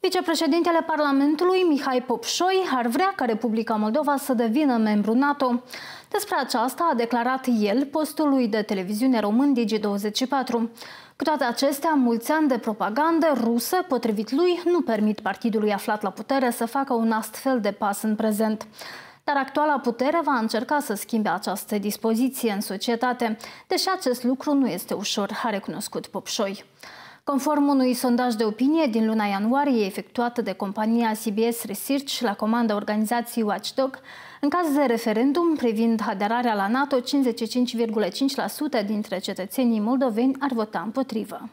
Vicepreședintele Parlamentului, Mihai Popșoi, ar vrea ca Republica Moldova să devină membru NATO. Despre aceasta a declarat el postului de televiziune român Digi24. Cu toate acestea, mulți ani de propagandă rusă, potrivit lui, nu permit partidului aflat la putere să facă un astfel de pas în prezent. Dar actuala putere va încerca să schimbe această dispoziție în societate, deși acest lucru nu este ușor, a recunoscut Popșoi. Conform unui sondaj de opinie din luna ianuarie efectuat de compania CBS Research la comanda organizației Watchdog, în caz de referendum privind aderarea la NATO, 55,5% dintre cetățenii moldoveni ar vota împotrivă.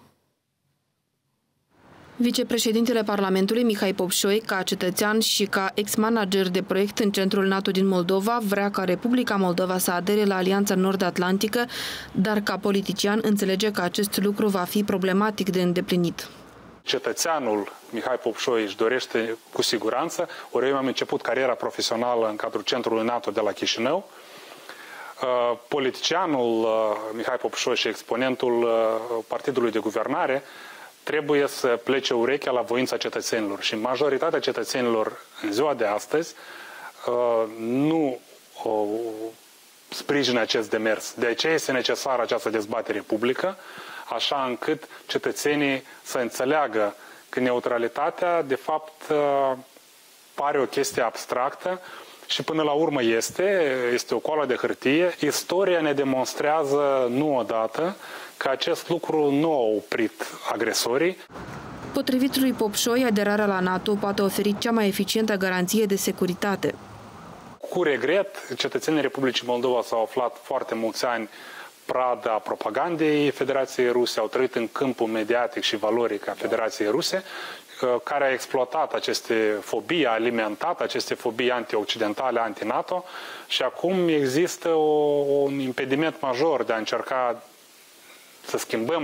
Vicepreședintele Parlamentului, Mihai Popșoi, ca cetățean și ca ex-manager de proiect în centrul NATO din Moldova, vrea ca Republica Moldova să adere la Alianța Nord-Atlantică, dar ca politician înțelege că acest lucru va fi problematic de îndeplinit. Cetățeanul Mihai Popșoi își dorește cu siguranță, ori eu am început cariera profesională în cadrul centrului NATO de la Chișinău. Politicianul Mihai Popșoi și exponentul partidului de guvernare trebuie să plece urechea la voința cetățenilor și majoritatea cetățenilor în ziua de astăzi nu sprijină acest demers. De aceea este necesară această dezbatere publică, așa încât cetățenii să înțeleagă că neutralitatea, de fapt, pare o chestie abstractă și până la urmă este o coală de hârtie. Istoria ne demonstrează nu odată că acest lucru nu a oprit agresorii. Potrivit lui Popșoi, aderarea la NATO poate oferi cea mai eficientă garanție de securitate. Cu regret, cetățenii Republicii Moldova s-au aflat foarte mulți ani prada propagandei Federației Ruse, au trăit în câmpul mediatic și valoric a Federației Ruse, care a exploatat aceste fobii, a alimentat aceste fobii anti-occidentale, anti-NATO și acum există un impediment major de a încerca să schimbăm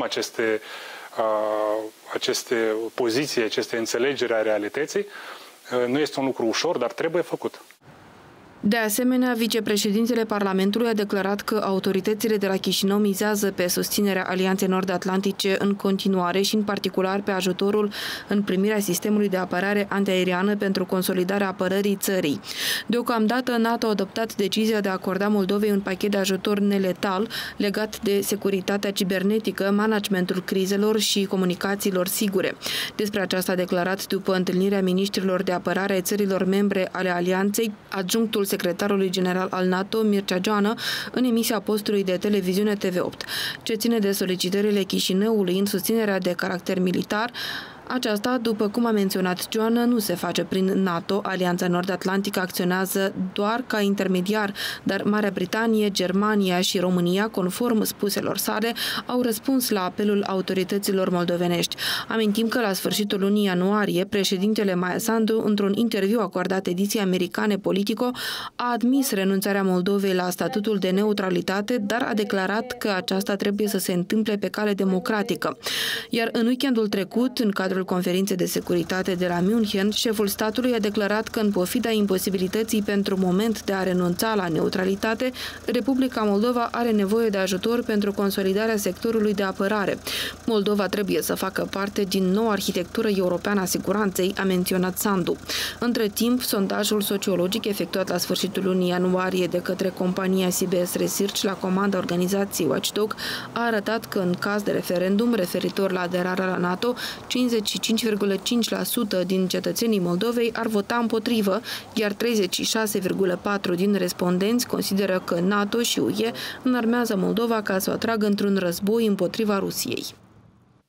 aceste poziții, aceste înțelegeri a realității. Nu este un lucru ușor, dar trebuie făcut. De asemenea, vicepreședintele Parlamentului a declarat că autoritățile de la Chișinău mizează pe susținerea Alianței Nord-Atlantice în continuare și în particular pe ajutorul în primirea sistemului de apărare antiaeriană pentru consolidarea apărării țării. Deocamdată, NATO a adoptat decizia de a acorda Moldovei un pachet de ajutor neletal legat de securitatea cibernetică, managementul crizelor și comunicațiilor sigure. Despre aceasta a declarat după întâlnirea miniștrilor de apărare ai țărilor membre ale Alianței, adjunctul secretarului general al NATO, Mircea Joană, în emisia postului de televiziune TV8. Ce ține de solicitările Chișinăului în susținerea de caracter militar, aceasta, după cum a menționat Joană, nu se face prin NATO. Alianța Nord-Atlantică acționează doar ca intermediar, dar Marea Britanie, Germania și România, conform spuselor sale, au răspuns la apelul autorităților moldovenești. Amintim că la sfârșitul lunii ianuarie, președintele Maia Sandu, într-un interviu acordat ediției americane Politico, a admis renunțarea Moldovei la statutul de neutralitate, dar a declarat că aceasta trebuie să se întâmple pe cale democratică. Iar în weekendul trecut, în cadrul conferinței de securitate de la München, șeful statului a declarat că în pofida imposibilității pentru moment de a renunța la neutralitate, Republica Moldova are nevoie de ajutor pentru consolidarea sectorului de apărare. Moldova trebuie să facă parte din noua arhitectură europeană a siguranței, a menționat Sandu. Între timp, sondajul sociologic efectuat la sfârșitul lunii ianuarie de către compania CBS Research la comanda organizației Watchdog a arătat că în caz de referendum referitor la aderarea la NATO, 55,5% din cetățenii Moldovei ar vota împotrivă, iar 36,4% din respondenți consideră că NATO și UE înarmează Moldova ca să o atragă într-un război împotriva Rusiei.